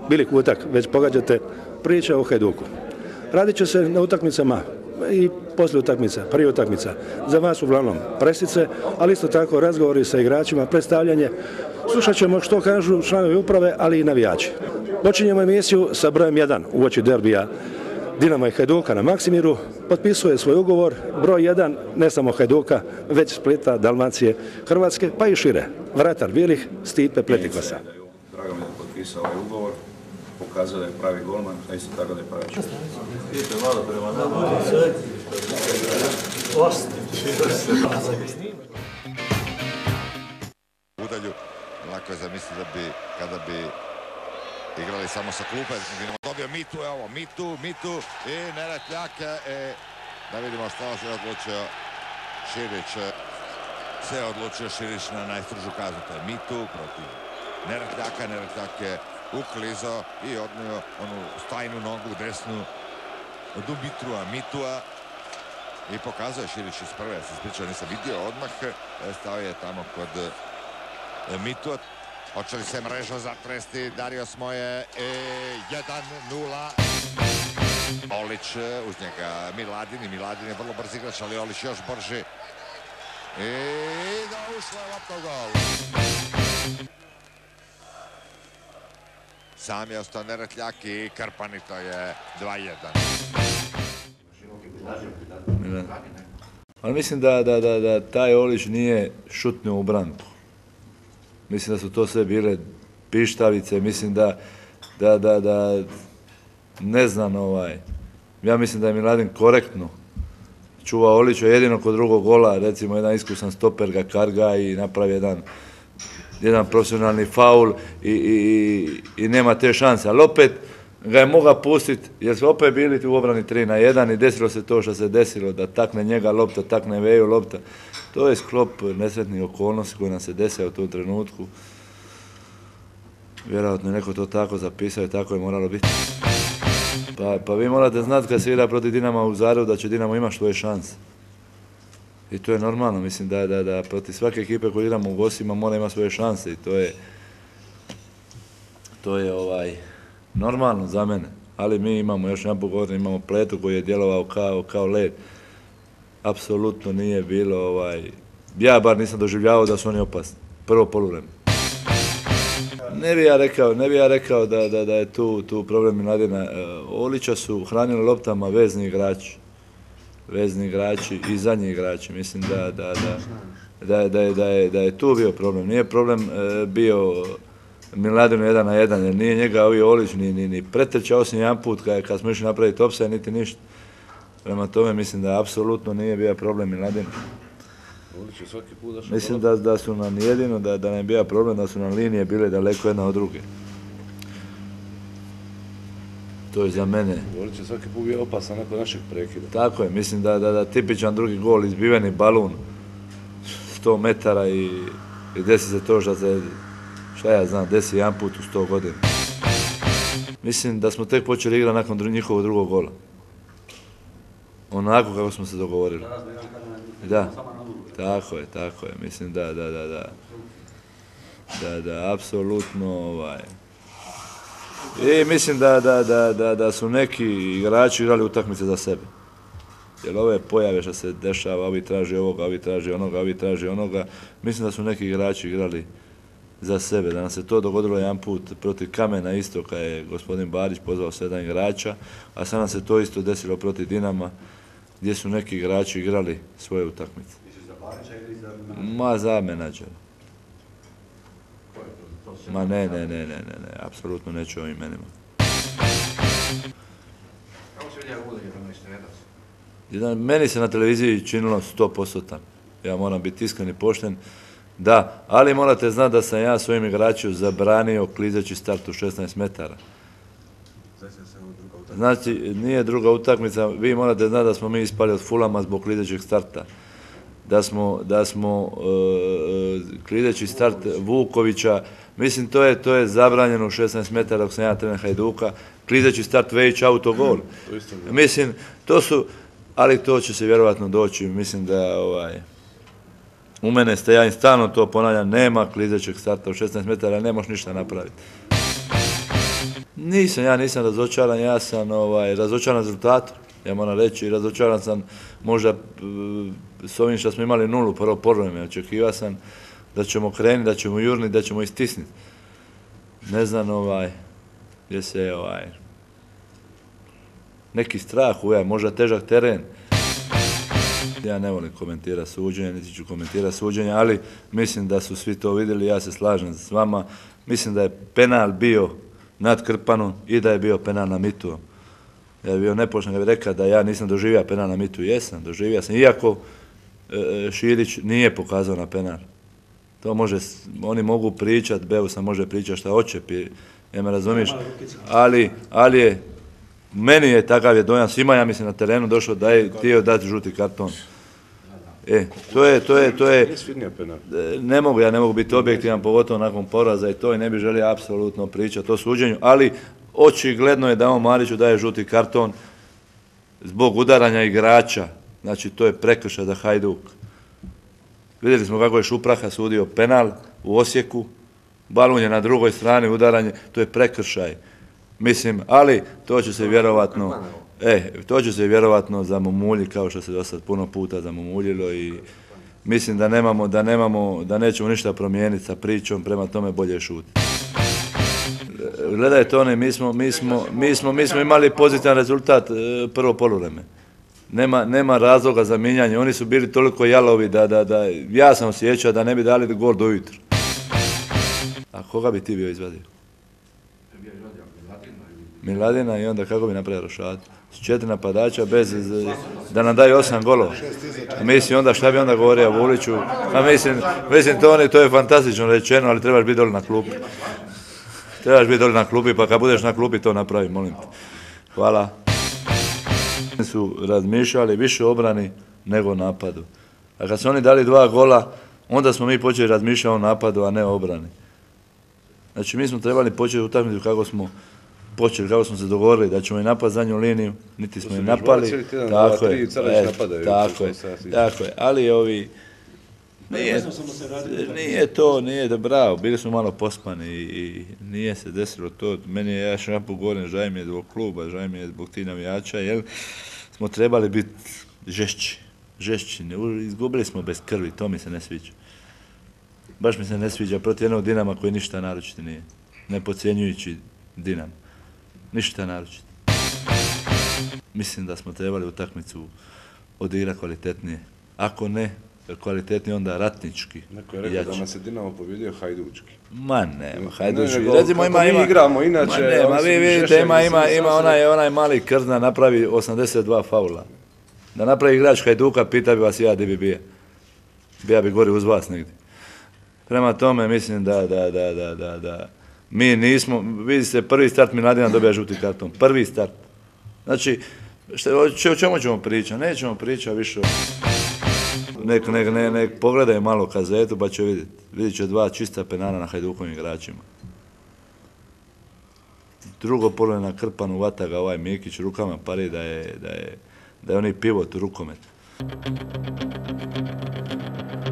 bili kutak, već pogađate priča o Hajduku. Radit će se na utakmicama i poslije utakmica, prije utakmica. Za vas uglavnom presice, ali isto tako razgovori sa igračima, predstavljanje. Slušat ćemo što kažu članovi uprave, ali i navijači. Počinjemo emisiju sa brojem 1 uoči derbija Dinama i Hajduka na Maksimiru. Potpisuje svoj ugovor broj 1 ne samo Hajduka, već Splita, Dalmacije, Hrvatske, pa i šire. Vratar Bilih, Stipe Pletikosa. Drago mi je da potpisao ovaj ugovor, pokazao da je pravi golman, a isto tako da je pravi čovjek. Idete malo prema nama, sve. Udalju, lako je zamisliti da bi, kada bi igrali samo sa klupe, dobio Mitu, evo, Mitu i Neretljak, da vidimo šta se odlučio Širić. Se odlučio Širić na najstrožu kaznu, to je Mitu protiv Neretljaka. Neretljak je uklizao i odnio onu stajnu nogu desnu od Mitua i pokazao je Širić iz prve, se ispričao, nisam vidio odmah, stao je tamo kod Mitua. Hoće li se mreža zatresti? Dario Smoje 1-0. Olić uz njega Miladin i Miladin je vrlo brz igrač, ali Olić još brži. I da ušla je lopta u gol. Sam je ostao Neretljak i Krpanito je 2-1. Ali mislim da taj Olić nije šutnio u branku. Mislim da su to sve bile pištavice, mislim da ne znam, ja mislim da je Miladin korektno čuvao Olića, jedino kod drugog gola, recimo jedan iskusan stoper ga karga i napravi jedan profesionalni faul i nema te šanse, ali opet ga je mogao pustiti jer su opet bili u obrani 3-1 i desilo se to što se desilo, da takne njega lopta, takne Veju lopta. To je sklop nesretnih okolnosti koji nam se desio u tom trenutku. Vjerojatno je neko to tako zapisao i tako je moralo biti. Pa vi morate znati kad se igra protiv Dinama u Zagrebu da će Dinamo imati svoje šanse. I to je normalno, mislim da protiv svake ekipe koju igramo u gostima mora imati svoje šanse i to je normalno za mene. Ali mi imamo, još jedan put imamo Pletu koji je djelovao kao led. Apsolutno nije bilo, ja bar nisam doživljavao da su oni opasni. Prvo poluvreme. Ne bi ja rekao da je tu problem Miladina. Olića su hranili loptama vezni igrači i zadnji igrači. Mislim da je tu bio problem. Nije problem bio Miladinu 1-1, jer nije njega ovi Olić ni pretrčao osim jedan put kad smo išli napraviti opsaj, niti ništa. Prema tome mislim da apsolutno nije bio problem Miladin. Mislim da su nam jedino, da nam je bio problem da su nam linije bile daleko jedna od druge. To je za mene. Olić je svaki put bio opasan nakon našeg prekida. Tako je, mislim da tipičan drugi gol, izbiveni balun, 100 metara i desi se to što se, šta ja znam, desi jedan put u 100 godina. Mislim da smo tek počeli igrati nakon njihovog drugog gola. Onako kako smo se dogovorili. Da, tako je. Mislim da apsolutno i mislim da su neki igrači igrali utakmice za sebe. Jer ove pojave što se dešava, ovi traži ovoga, ovi traži onoga, mislim da su neki igrači igrali za sebe. Da nam se to dogodilo jedan put protiv Kamena isto, kad je gospodin Barić pozvao 7 igrača, a sad nam se to isto desilo protiv Dinama, gdje su neki igrači igrali svoje utakmice. Misliš za Barića ili za menadžera? Ma za menadžera. Ma ne, apsolutno neću o ovim imenima. Kako se vidjela uloga tamo iz Meni se na televiziji činilo 100%. Ja moram biti iskren i pošten. Da, ali morate znati da sam ja svojim igračima zabranio klizeći start u 16 metara. Znači, nije druga utakmica, vi morate znati da smo mi ispali od Fulama zbog klizećeg starta. Da smo klizeći start Vukovića, mislim to je zabranjeno u 16 metara dok sam ja trener Hajduka, klizeći start Vejić autogol. Mislim, to su, ali to će se vjerovatno doći, mislim da u mene ste, ja im stalno to ponavljam, nema klizećeg starta u 16 metara, ne možeš ništa napraviti. Ja nisam razočaran, ja sam razočaran rezultatom. Ja moram reći, razočaran sam možda s ovim što smo imali 0 prvo polovreme. Očekivao sam da ćemo krenuti, da ćemo jurniti, da ćemo istisniti. Ne znam, gdje se neki strah ujavi, možda težak teren. Ja ne volim komentirati suđenje, niti ću komentirati suđenje, ali mislim da su svi to vidjeli, ja se slažem s vama. Mislim da je penal bio nad Krpanom i da je bio penal na Mitu. Ja bih bio nepošten kad bih rekao da ja nisam doživio penal na Mitu. Jesam, doživio sam, iako Širić nije pokazao na penal. To može, oni mogu pričati, Beusa može pričati šta hoće, ja me razumiješ, ali je, meni je takav je dojam svima, ja mislim na terenu došao da je htio dati žuti karton. To je, ne mogu biti objektivan, pogotovo nakon poraza i to i ne bih želio apsolutno pričati o suđenju, ali očigledno je da on Mariću daje žuti karton zbog udaranja igrača, znači to je prekršaj za Hajduk. Vidjeli smo kako je Šupraha sudio penal u Osijeku, balun je na drugoj strani, udaranje, to je prekršaj. Mislim, ali to će se vjerovatno zamumulji kao što se do sad puno puta zamumuljilo i mislim da nećemo ništa promijeniti sa pričom, prema tome bolje šutiti. Gledajte mi smo imali pozitivan rezultat prvo poluvreme. Nema razloga za mijenjanje, oni su bili toliko jalovi da ja sam osjećao da ne bi dali gol do ujutro. A koga bi ti bio izvadio? Miladina i onda kako bi napravio rošadu? S 4 napadača da nam daju 8 golova. Mislim onda šta bi onda govorio o Vuliću? Mislim to je fantastično rečeno, ali trebaš biti dole na klupi. Pa kad budeš na klupi to napravi, molim te. Hvala. Su razmišljali više o obrani nego o napadu. A kad su oni dali 2 gola, onda smo mi počeli razmišljati o napadu, a ne o obrani. Znači mi smo trebali početi utakmicu kako smo se dogovorili da ćemo i napad zadnju liniju, niti smo i napali. Tako je, ali ovi nije da bravo, bili smo malo pospani i nije se desilo to. Meni je, ja još jedan put govorim, žaj mi je zbog kluba, žaj mi je zbog tih navijača, jer smo trebali biti žešći. Izgubili smo bez krvi, to mi se ne sviđa. Baš mi se ne sviđa protiv jednog Dinama koji ništa naročiti nije, ne podcjenjujući Dinamo. Ništa naročito. Mislim da smo trebali utakmicu odigrati kvalitetnije. Ako ne kvalitetnije, onda ratnički. Neko je rekao da nas je Dinamo pobjedio hajdučki. Ma nema, hajdučki. Recimo mi igramo inače... Ma nema, vi vidite, ima onaj mali Krzna napravi 82 faula. Da napravi igrač Hajduka, pita bi vas ja gdje bi bio. Bija bi gori uz vas negdje. Prema tome mislim da mi nismo, vidite, prvi start Miladina dobija žuti karton, prvi start. Znači, o čemu ćemo pričati? Nećemo pričati više. Nek pogledaj malo kazetu pa će vidjeti. Vidjet će 2 čista penala na Hajdukovim igračima. Drugo polovreme na Krpanu, vata ga ovaj Mikić rukama, pari da je onaj pivot u rukometu.